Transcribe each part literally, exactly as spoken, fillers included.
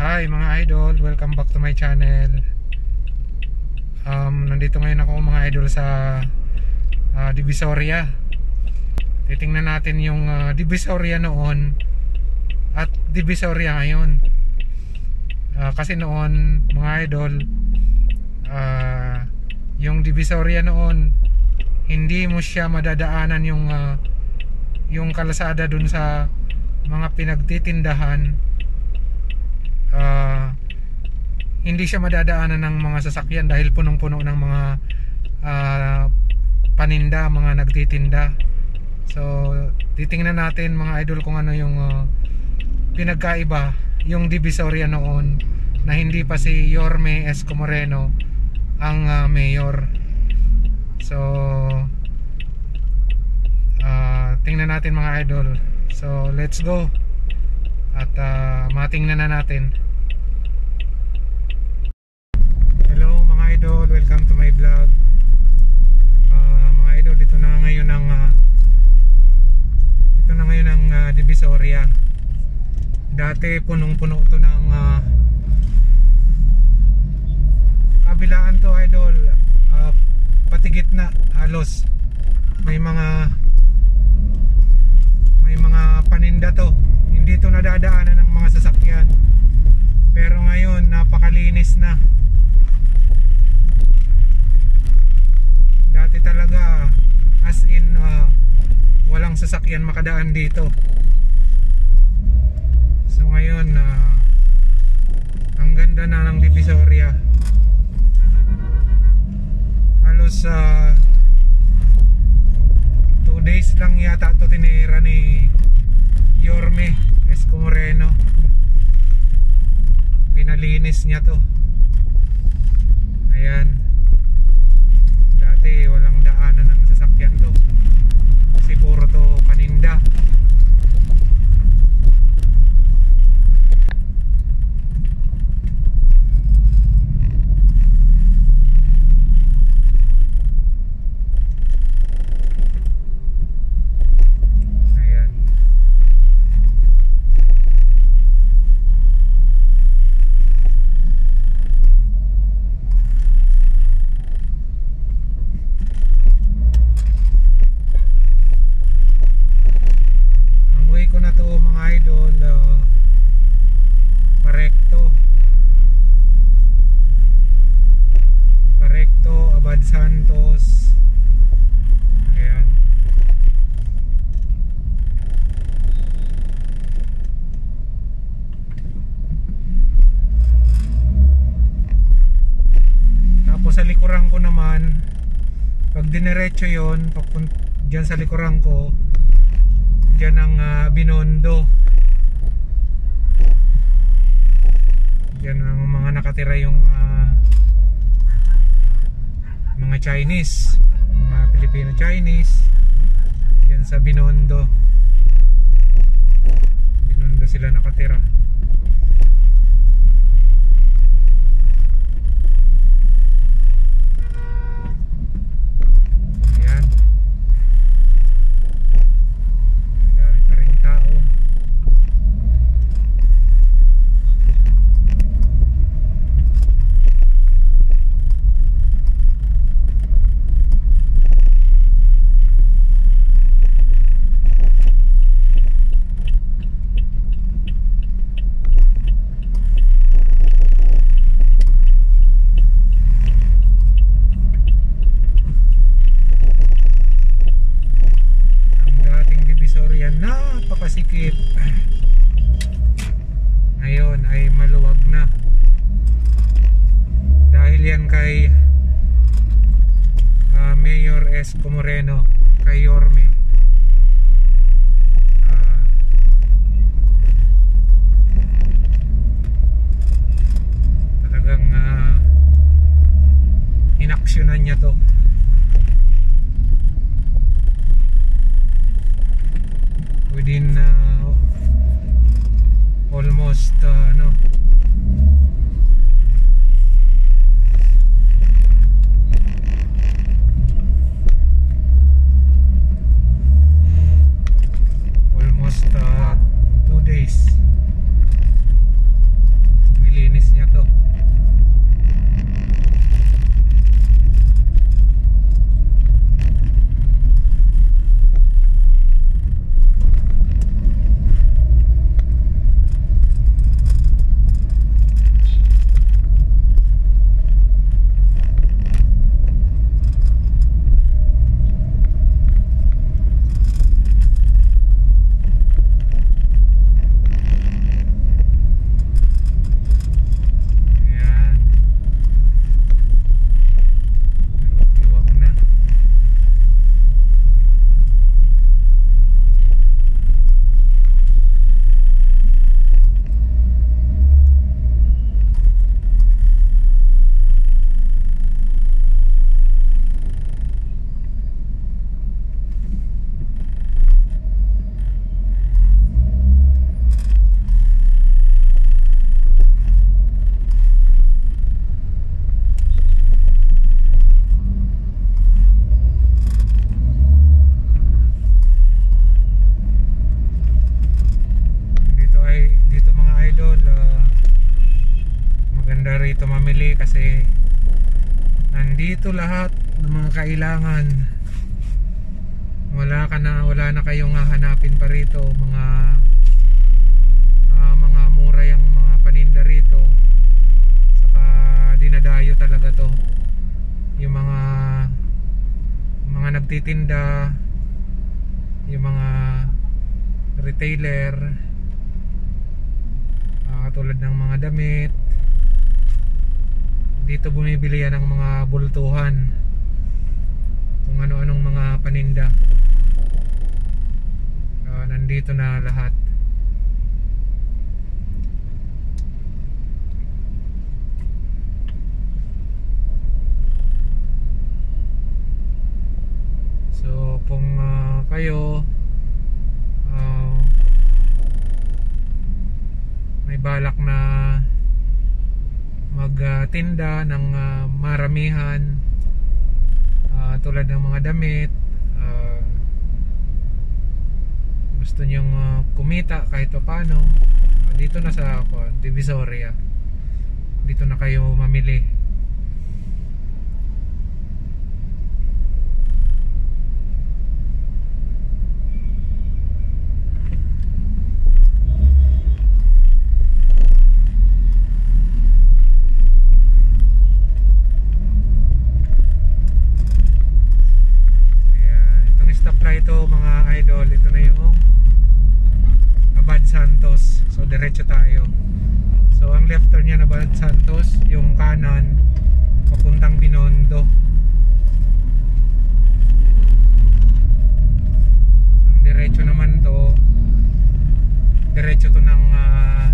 Hi mga idol, welcome back to my channel. um, Nandito ngayon ako mga idol sa uh, Divisoria. Titingnan natin yung uh, Divisoria noon at Divisoria ngayon. uh, Kasi noon mga idol, uh, yung Divisoria noon, hindi mo siya madadaanan yung uh, yung kalsada dun sa mga pinagtitindahan. Uh, hindi siya madadaanan ng mga sasakyan dahil punong-puno ng mga uh, paninda, mga nagtitinda. So titingnan natin mga idol kung ano yung uh, pinagkaiba yung Divisoria noon na hindi pa si Yorme Isko Moreno ang uh, mayor. So uh, tingnan natin mga idol. So let's go at uh, matingnan na natin. Hello mga idol, welcome to my vlog. uh, Mga idol, dito na ngayon ang uh, Dito na ngayon ang uh, Divisoria. Dati punong-puno to ng uh, kabilaan to idol, uh, pati gitna halos may mga may mga paninda to. Hindi to nadadaanan ng mga sasakyan. Pero ngayon napakalinis na. Dati talaga as in uh, walang sasakyan makadaan dito. So ngayon uh, ang ganda na ng Divisoria. Halos uh, two days lang yata to tinira ni Yorme Isko Moreno. Pinalinis niya to. Ayan. Dati walang daanan ng sasakyan to kasi puro to paninda. Santos. Ayan. Tapos sa likuran ko naman, pag diniretso yon, dyan sa likuran ko, dyan ang uh, Binondo. Dyan ang mga nakatira yung uh, mga Chinese, mga Filipino Chinese. Yan sa Binondo. Binondo sila nakatira. Yan. Ang dami pa rin tao. Napakasikip. Ngayon ay maluwag na dahil yan kay uh, Mayor Isko Moreno, kay Yorme. uh, Talagang uh, inaksyonan niya to. Within uh, almost uh, ano almost uh, two days. rito mamili kasi nandito lahat ng mga kailangan. Wala ka na, wala na kayong hahanapin pa rito, mga uh, mga mura yung mga paninda rito. Saka dinadayo talaga to. Yung mga mga nagtitinda, yung mga retailer, uh, katulad ng mga damit, dito bumibili yan ng mga bultuhan, kung ano-anong mga paninda. Uh, nandito na lahat. So kung uh, kayo uh, may balak na magtinda uh, ng uh, maramihan, uh, tulad ng mga damit, uh, gusto nyong uh, kumita kahit pa paano, uh, dito na sa uh, Divisoria, dito na kayo mamili. Ito mga idol, ito na yung Abad Santos. So diretso tayo. So ang left turn niya na Abad Santos, yung kanan papuntang Binondo. So ang diretso naman to, diretso to ng uh,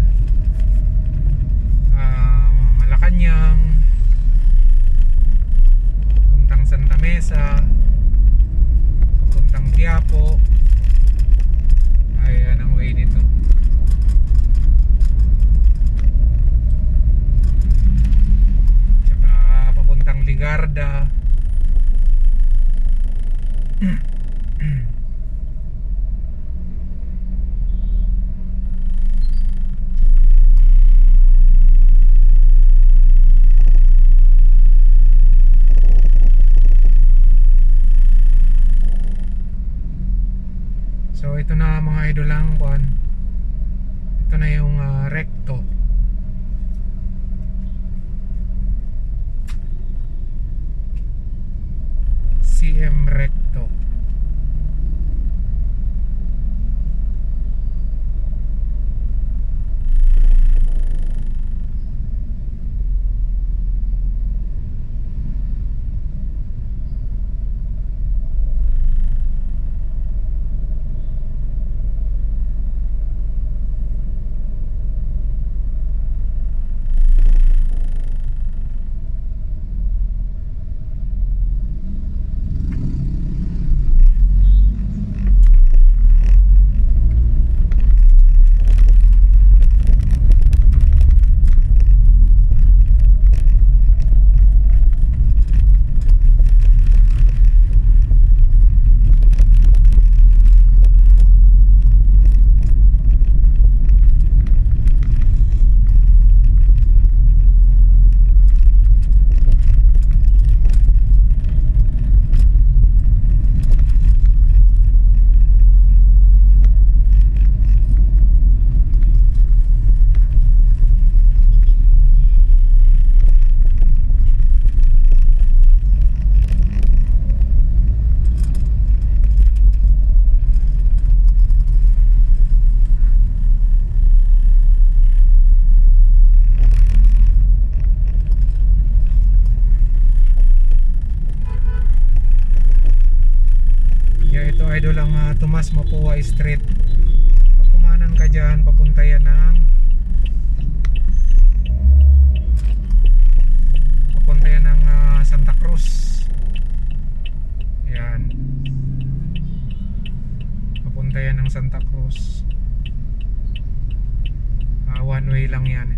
uh, Malacanang papuntang Santa Mesa, papuntang Quiapo. Ayan ang way nito. Tsaka papuntang Ligarda. So ito na mga idol lang kuan. Ito na yung uh, recto. C M recto. Idol ang uh, Tomas Mapua Street. Pag kumanan ka dyan, papunta yan ng papunta yan ng uh, Santa Cruz. Yan, papunta yan ng Santa Cruz. uh, One way lang yan.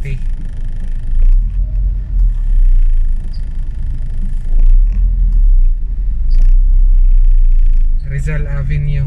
Makati. Rizal Avenue.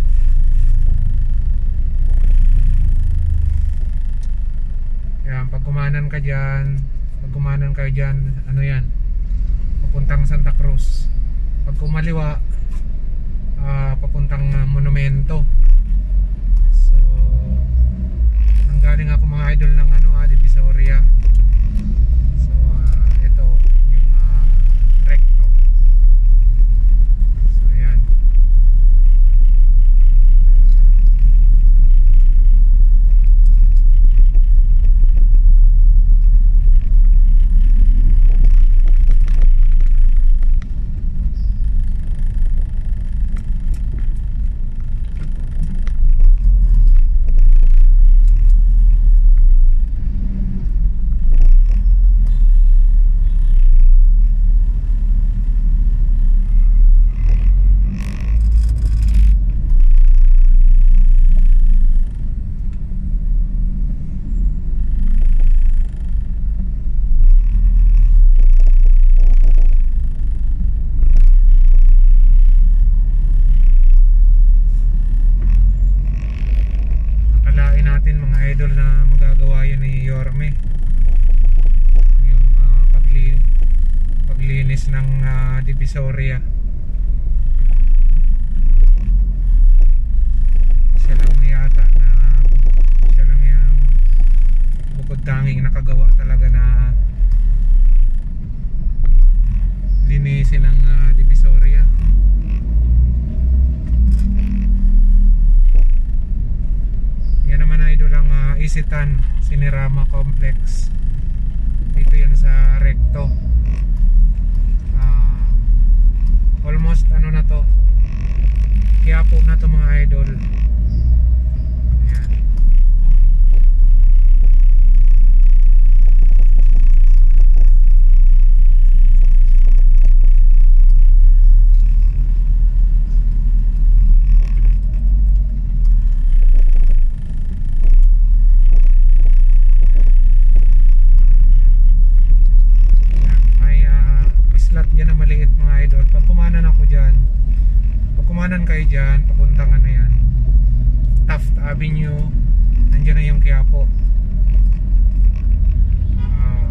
Yan, pag kumanan ka dyan, pag kumanan kayo dyan, ano yan, papuntang Santa Cruz. Pag kumaliwa, uh, papuntang uh, Monumento. So, nanggaling ako mga idol ng ano, ah, Divisoria. So, uh, ito, yung uh, recto. So, yan. Idol na magagawa yun ni Yorme, yung uh, pagli paglinis ng uh, Divisoria. Siya lang yata na siya lang yung bukod tanging nakagawa talaga na linisin ng uh, Divisoria. Yan naman idol ang uh, Isitan Cinerama Complex. Dito yan sa recto. uh, Almost ano na to, Quiapo na to mga idol. Ayan. Yan na maliit mga idol. Pag kumanan ako dyan, pag kumanan kayo dyan, papuntang ano yan, Taft Avenue, nandiyan na yung Quiapo. uh,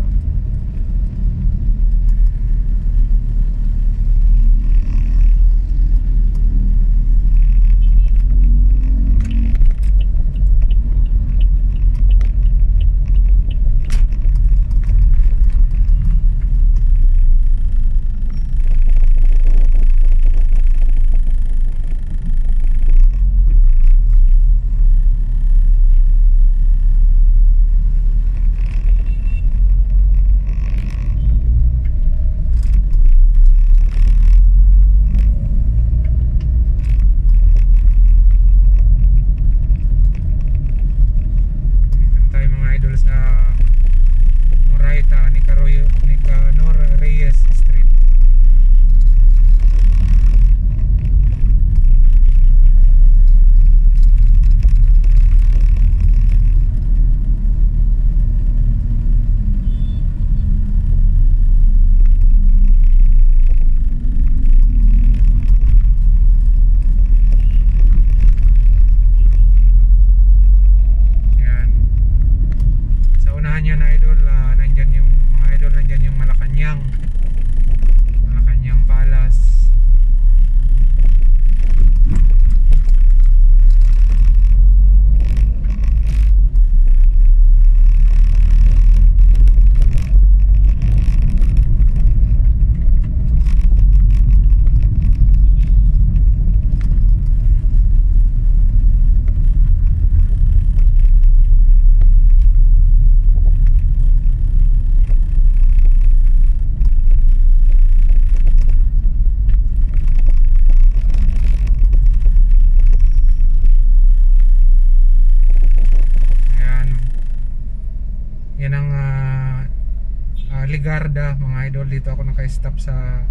Ligarda mga idol. Dito ako naka-stop sa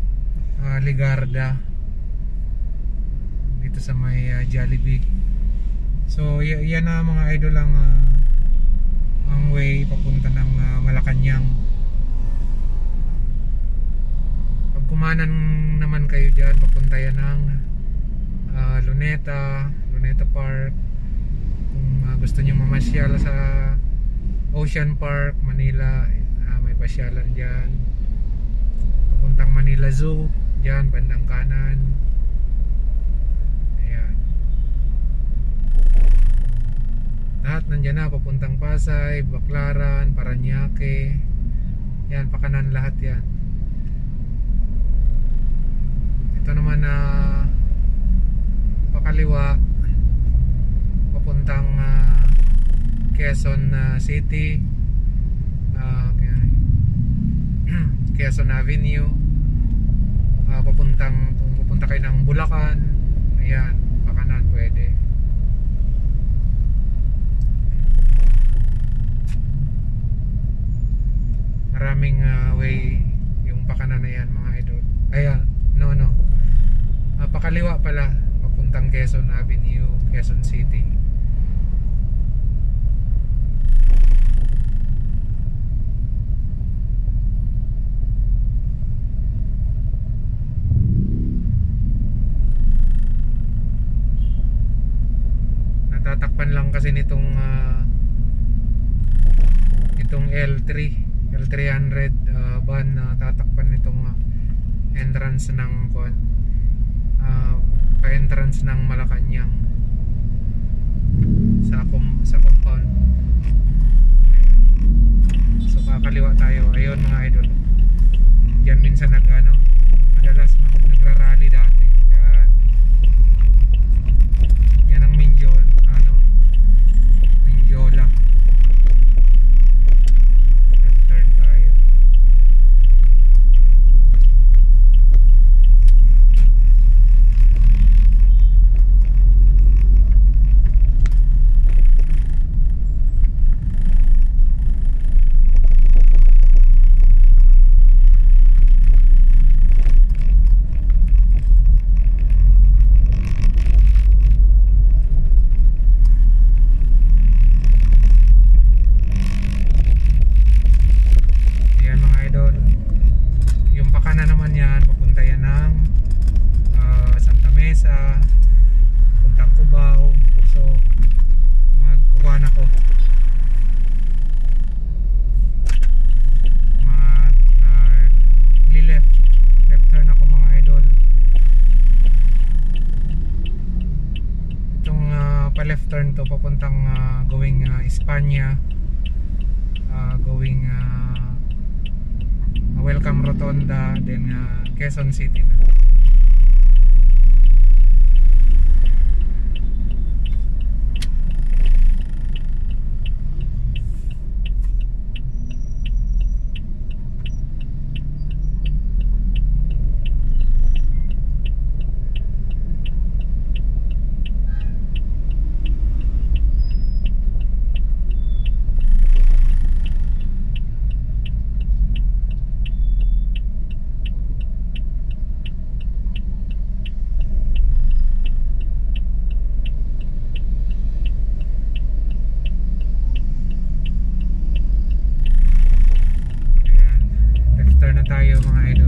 uh, Ligarda, dito sa may uh, Jollibee. So y yan na mga idol ang uh, ang way papunta ng uh, Malacanang. Pag kumanan naman kayo dyan, papunta yan ng uh, Luneta Luneta Park. Kung uh, gusto nyo mamasyal sa Ocean Park, Manila, uh, may pasyalan dyan. Papuntang Manila Zoo, dyan bandang kanan. Ayan, lahat nandyan na, papuntang Pasay, Baclaran, Parañaque. Yan, pakanan lahat yan. Ito naman na uh, pakaliwa, papuntang uh, Quezon uh, City, uh, Quezon Avenue, uh, papuntang, kung pupunta kayo ng Bulacan, ayan, pakanan pwede. Maraming uh, way yung pakanan na yan mga idol. Ayan, no no uh, pakaliwa pala, papuntang Quezon Avenue, Quezon City. Natatakpan lang kasi nitong uh, itong L three L three hundred uh, van na uh, tatakpan nitong uh, entrance ng uh, pa-entrance ng Malacanang sa com sa compound. Ayan. So kakaliwa tayo. Ayun mga idol, yan minsan nag ano, madalas nagra-rally dati. Yan, yan ang Minjol, ano, Minjola. Left turn tayo. Left turn to papuntang uh, going uh, Espanya, uh, going uh, Welcome Rotonda, then uh, Quezon City na. Tayo mga idol.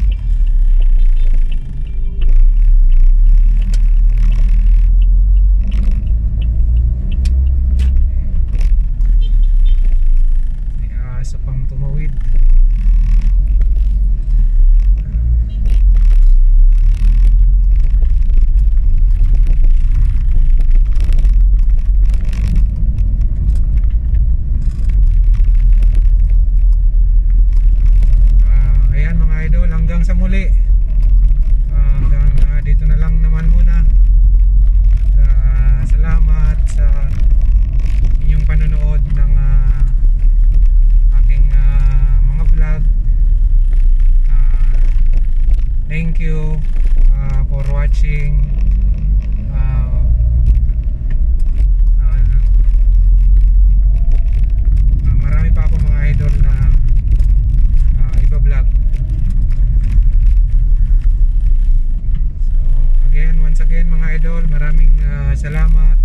May aso pang tumawid. Hanggang sa muli, uh, hanggang uh, dito na lang naman muna. At uh, salamat sa inyong panonood ng uh, aking uh, mga vlog. uh, thank you uh, for watching. uh, uh, uh, marami pa ako mga idol na uh, iba-vlog. Once again mga idol, maraming uh, salamat.